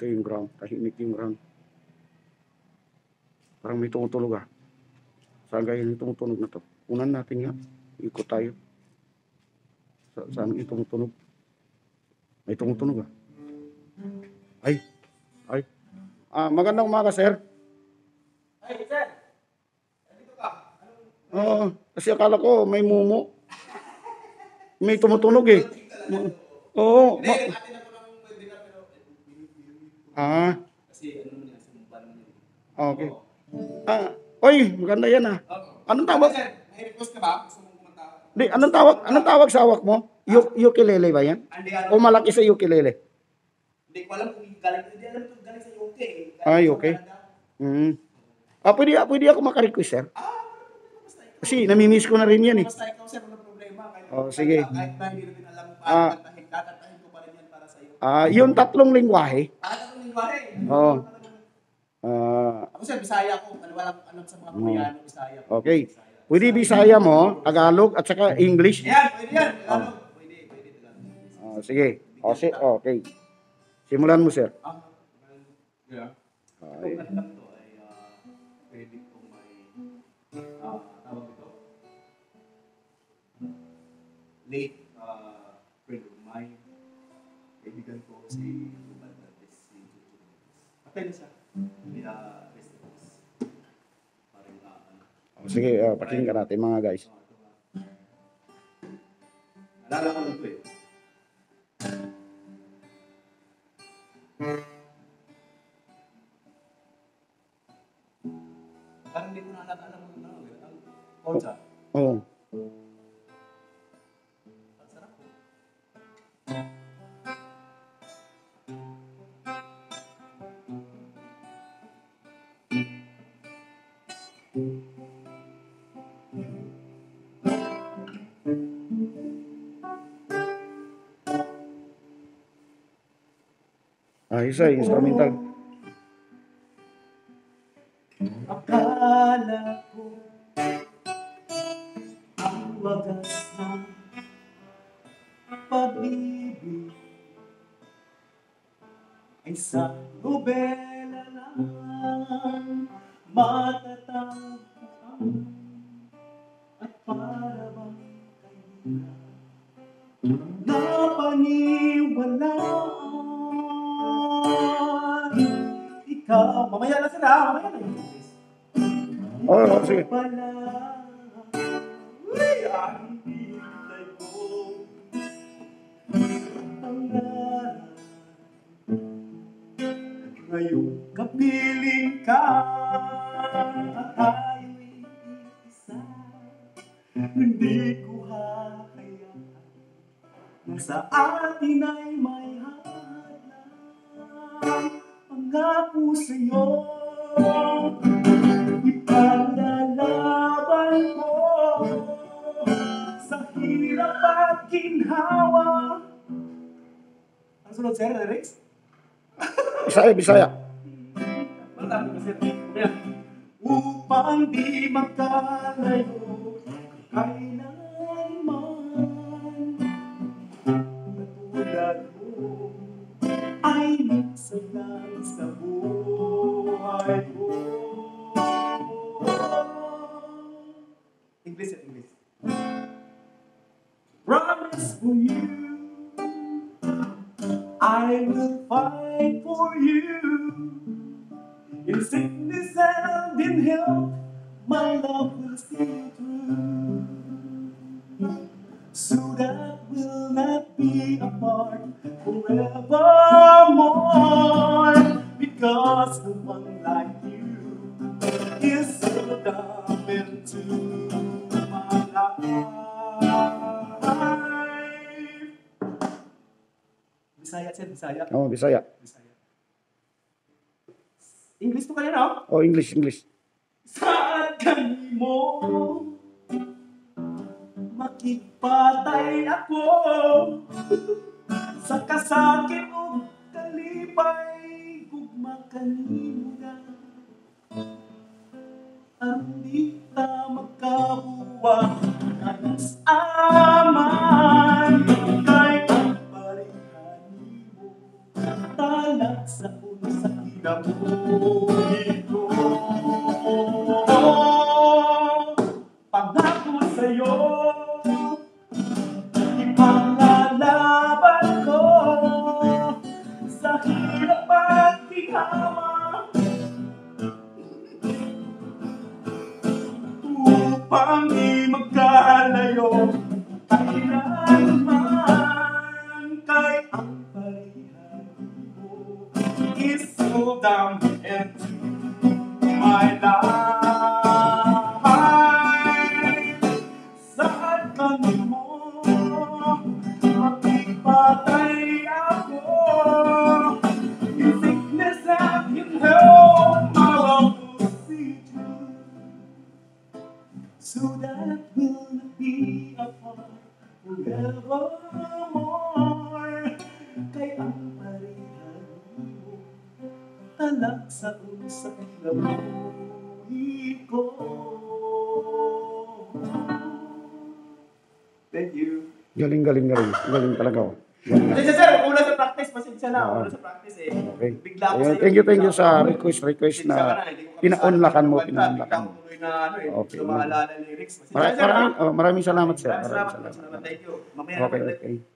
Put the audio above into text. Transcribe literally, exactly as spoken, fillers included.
Ito yung ground. Tahimik yung ground. Parang may tumutunog ah. Saan kaya yung tumutunog na to? Unan natin nga. Ikot tayo. Sa saan yung tumutunog? May tumutunog ah. Ay. Ay. Ah, magandang umaga, sir. Ay, sir. Dito ka. Oo. Kasi akala ko may mumo. May tumutunog eh. Oo. Hindi, Ma- atin ako ng webinar pero ah. kasi ano naman yan, sumumpa naman yun. Okay. Ah, oy, maganda yan ah. Anong tawag? Sir, may request ka ba? Gusto mong kumanta? Di, anong tawag? Anong tawag sa hawak mo? Uk- ukulele ba yan? Hindi, ano? O malaki sa ukulele? Hindi ko alam kung galing, hindi alam kung galing sa U K. eh. Galing Ay, sa okay. Canada. Hmm. Ah, pwede, pwede ako makarequest, sir? Ah, basta ikaw. Kasi namimiss ko na rin yan eh. Basta ikaw, sir, walang problema. Kahit, Oh, sige. Kahit na hindi natin alam kung Ah. paano kantahin, kakantahin ko pa rin yan para sa iyo. Ah, yung tatlong lingwahe. Ah, anong lingwahe? Oo. Ah, Ako, sir, Bisaya ko. Ano walang alam sa mga Koreano, Bisaya. okay. Pwede Bisaya mo, Tagalog, at saka English. Yan, pwede yan. Tagalog. Pwede, pwede Tagalog. Ah, sige. O, si, okay. Simulan mo, sir. Ah, yeah. Ay. Itong kantang to ay ah, pwede kong may ah, tawag ito. Late uh, friend of mine. Kaibigan ko si Ruben Dantes, si Chuchu. Patay na siya. Kaya rest in peace. Parang ah, ano. O, sige, uh, pakinggan natin mga guys. Ah, ito nga. Alala ko lang ito eh. Parang hindi ko na alam mo ano, ang konsa. Oo. Ang sarap po. Ah, isa, instrumental. Akala ko ang wagas ng pag-ibig ay sa nobela lang matatagpuan at para bang kaibigan na paniwalaan. Ikaw, mamaya na sila, mamaya na yun. Oo, oh, sige. Pala, uy, ang bilay ko. Pangarap, ngayong kapiling ka. At tayo'y isa, hindi ko hahayaan na sa atin ay may hadlang. Pangako sa'yo, ipaglalaban ko sa hirap at ginhawa. Ano sunod, sir? Lyrics? Bisaya, Bisaya. Mantap, sir. Upang di magkalayo kailanman katulad mo ay nagsalang sa buhay ko. English at English. Promise for you, I will fight for you. In sickness and in health, my love will see you through. So that we'll not be apart forevermore. Because the one like you is seldom into my life. Bisaya, sir, Bisaya. Oo, oh, Bisaya. Bisaya. English to kayo, no? Oh, English, English. Saan kani mo makipatay ako sa kasakit o kalipay gugma kanimo na ang di ta magkabuwa anas aman kay ang parehan mo talag sa una kinabuhi ko. Pangako sa'yo, ipanglalaban ko sa hirap at ginhawa upang di magkalayo kailanman kay ang parihan mo is so down into my life. Saan man mo makipatay ako, in sickness and in health, my love will see you, so that we'll be apart forevermore. Kay ang parihan mo talag sa sa kinabuhi ko. Thank you. Galing, galing, galing. Galing talaga. Oh. Galing. Pasensya sir, una sa practice, pasensya na. Oo. Una sa practice eh. Okay. Bigla ako Ayan, sa'yo. thank you, thank you Bigla sa ako. request, request Pasensya ka na na, hindi ko kabisado pinaunlakan mo, yung kanta. pinaunlakan Bigla mo. ako tuloy na ano eh, Okay. hindi ko maalala lyrics. Pasensya Maraming, sir. maraming, ah. oh, maraming salamat, sir. Maraming Maraming salamat. salamat. Thank you. Mamaya Okay, na ulit. okay.